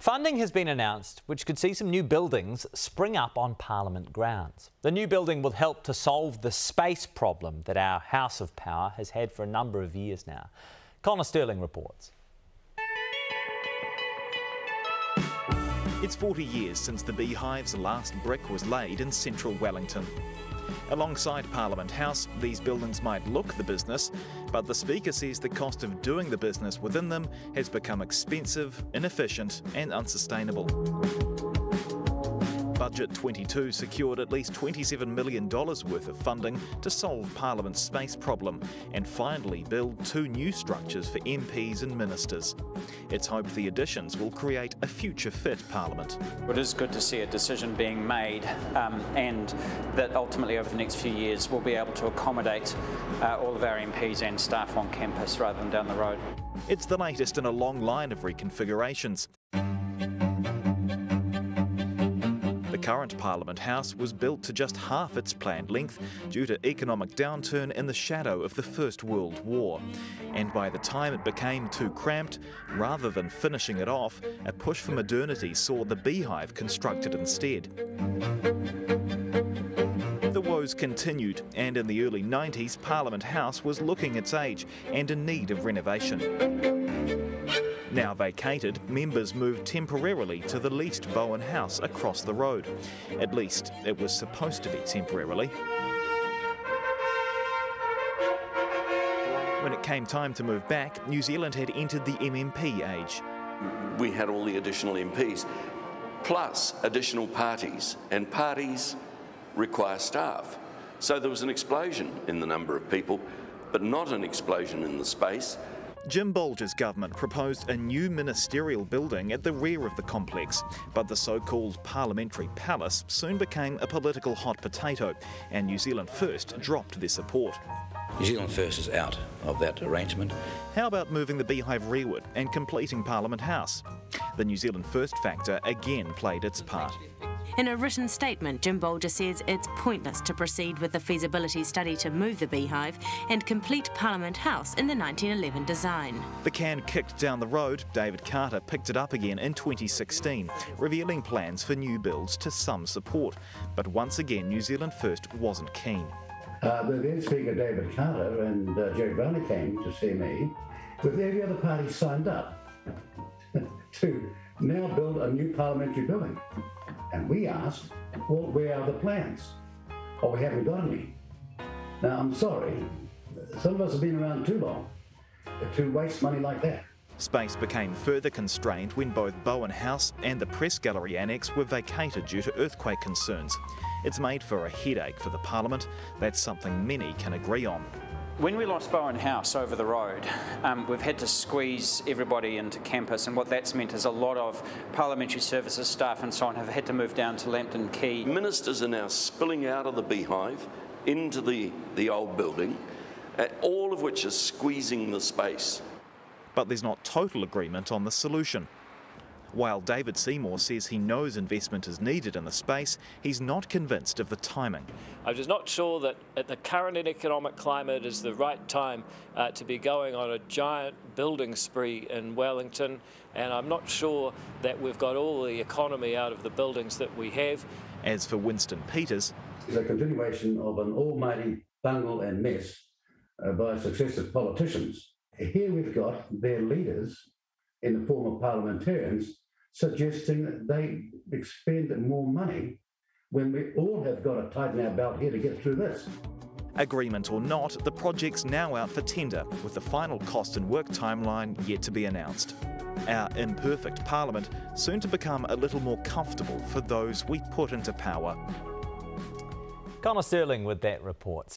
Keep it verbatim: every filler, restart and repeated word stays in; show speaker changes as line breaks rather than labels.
Funding has been announced which could see some new buildings spring up on Parliament grounds. The new building will help to solve the space problem that our House of Power has had for a number of years now. Connor Stirling reports.
It's forty years since the Beehive's last brick was laid in central Wellington. Alongside Parliament House, these buildings might look the business, but the Speaker says the cost of doing the business within them has become expensive, inefficient and unsustainable. Budget twenty-two secured at least twenty-seven million dollars worth of funding to solve Parliament's space problem and finally build two new structures for M Ps and ministers. It's hoped the additions will create a future-fit Parliament.
It is good to see a decision being made um, and that ultimately over the next few years we'll be able to accommodate uh, all of our M Ps and staff on campus rather than down the road.
It's the latest in a long line of reconfigurations. The current Parliament House was built to just half its planned length due to economic downturn in the shadow of the First World War. And by the time it became too cramped, rather than finishing it off, a push for modernity saw the Beehive constructed instead. The woes continued, and in the early nineties, Parliament House was looking its age and in need of renovation. Now vacated, members moved temporarily to the leased Bowen House across the road. At least it was supposed to be temporarily. When it came time to move back, New Zealand had entered the M M P age.
We had all the additional M Ps, plus additional parties, and parties require staff. So there was an explosion in the number of people, but not an explosion in the space.
Jim Bolger's government proposed a new ministerial building at the rear of the complex, but the so-called Parliamentary Palace soon became a political hot potato, and New Zealand First dropped their support.
New Zealand First is out of that arrangement.
How about moving the Beehive rearward and completing Parliament House? The New Zealand First factor again played its part.
In a written statement, Jim Bolger says it's pointless to proceed with the feasibility study to move the Beehive and complete Parliament House in the nineteen eleven design.
The can kicked down the road, David Carter picked it up again in twenty sixteen, revealing plans for new builds to some support. But once again, New Zealand First wasn't keen.
Uh, the then Speaker David Carter and uh, Jerry Browner came to see me with every other party signed up to now build a new parliamentary building. And we asked, well, where are the plans? Oh, we haven't got any. Now, I'm sorry, some of us have been around too long to waste money like that.
Space became further constrained when both Bowen House and the Press Gallery Annex were vacated due to earthquake concerns. It's made for a headache for the Parliament. That's something many can agree on.
When we lost Bowen House over the road, um, we've had to squeeze everybody into campus, and what that's meant is a lot of parliamentary services staff and so on have had to move down to Lambton Quay.
Ministers are now spilling out of the Beehive into the, the old building, uh, all of which is squeezing the space.
But there's not total agreement on the solution. While David Seymour says he knows investment is needed in the space, he's not convinced of the timing.
I'm just not sure that at the current economic climate is the right time uh, to be going on a giant building spree in Wellington, and I'm not sure that we've got all the economy out of the buildings that we have.
As for Winston Peters,
it's a continuation of an almighty bungle and mess uh, by successive politicians. Here we've got their leaders in the form of parliamentarians suggesting that they expend more money when we all have got to tighten our belt here to get through this.
Agreement or not, the project's now out for tender, with the final cost and work timeline yet to be announced. Our imperfect Parliament soon to become a little more comfortable for those we put into power.
Connor Stirling with that report.